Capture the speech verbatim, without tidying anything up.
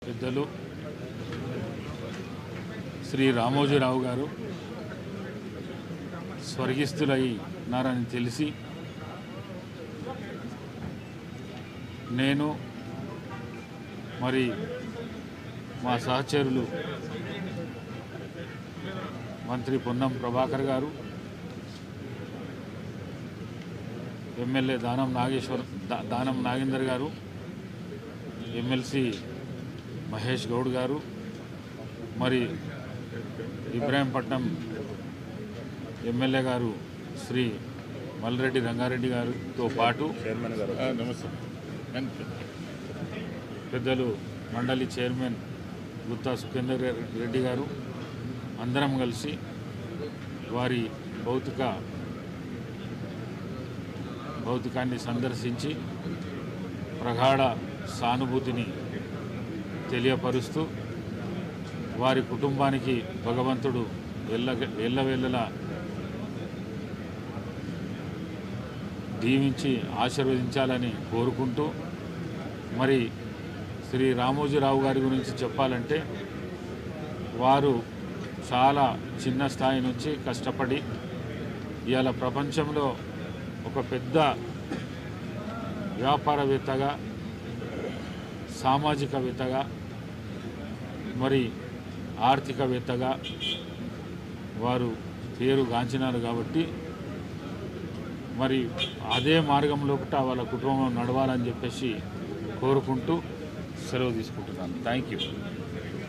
పెద్దలు శ్రీ రామోజీరావు గారు స్వర్గస్థులైనారని తెలిసి నేను మరి మా సహచరులు మంత్రి పొన్నం ప్రభాకర్ గారు, ఎమ్మెల్యే దానం నాగేశ్వర్ దానం నాగేందర్ గారు, ఎమ్మెల్సీ మహేష్ గౌడ్ గారు, మరి ఇబ్రాహీంపట్నం ఎమ్మెల్యే గారు శ్రీ మల్రెడ్డి రంగారెడ్డి గారితో పాటు పెద్దలు మండలి చైర్మన్ గుత్తా సుఖేందర్ రెడ్డి గారు అందరం కలిసి వారి భౌతిక భౌతికాన్ని సందర్శించి ప్రగాఢ సానుభూతిని తెలియపరుస్తూ వారి కుటుంబానికి భగవంతుడు ఎల్ల ఎల్లవేళలా దీవించి ఆశీర్వదించాలని కోరుకుంటూ, మరి శ్రీ రామోజీరావు గారి గురించి చెప్పాలంటే వారు చాలా చిన్న స్థాయి నుంచి కష్టపడి ఇవాళ ప్రపంచంలో ఒక పెద్ద వ్యాపారవేత్తగా, సామాజికవేత్తగా, మరి ఆర్థికవేత్తగా వారు పేరు గాంచినారు. కాబట్టి మరి అదే మార్గంలో కూడా వాళ్ళ కుటుంబం నడవాలని చెప్పేసి కోరుకుంటూ సెలవు తీసుకుంటున్నాను. Thank you.